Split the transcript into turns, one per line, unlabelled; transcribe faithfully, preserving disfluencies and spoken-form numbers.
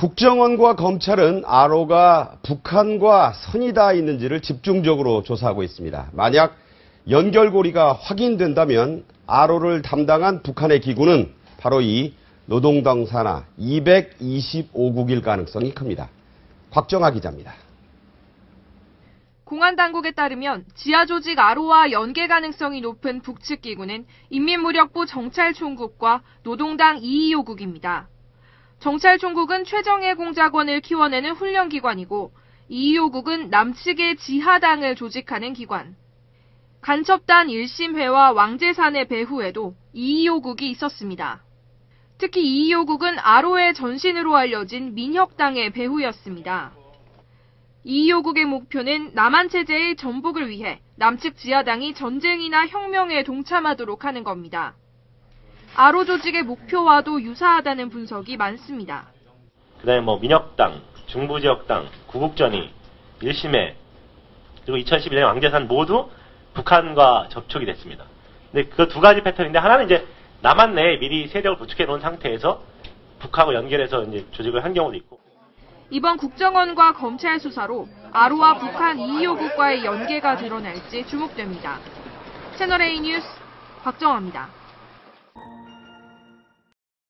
국정원과 검찰은 아로가 북한과 선이 닿아 있는지를 집중적으로 조사하고 있습니다. 만약 연결고리가 확인된다면 아로를 담당한 북한의 기구는 바로 이 노동당 산하 이백이십오 국일 가능성이 큽니다. 곽정아 기자입니다.
공안 당국에 따르면 지하 조직 아로와 연계 가능성이 높은 북측 기구는 인민무력부 정찰총국과 노동당 이백이십오국입니다. 정찰총국은 최정예 공작원을 키워내는 훈련기관이고 이백이십오국은 남측의 지하당을 조직하는 기관. 간첩단 일 심회와 왕제산의 배후에도 이백이십오국이 있었습니다. 특히 이백이십오국은 아로의 전신으로 알려진 민혁당의 배후였습니다. 이백이십오국의 목표는 남한 체제의 전복을 위해 남측 지하당이 전쟁이나 혁명에 동참하도록 하는 겁니다. 아로 조직의 목표와도 유사하다는 분석이 많습니다.
그다음에 뭐 민혁당, 중부지역당, 구국전이, 일 심회, 그리고 이천십일 년 왕제산 모두 북한과 접촉이 됐습니다. 근데 그 두 가지 패턴인데 하나는 이제 남한 내에 미리 세력을 구축해 놓은 상태에서 북하고 연결해서 이제 조직을 한 경우도 있고.
이번 국정원과 검찰 수사로 아로와 북한 이백이십오국과의 연계가 드러날지 주목됩니다. 채널A 뉴스 박정아입니다.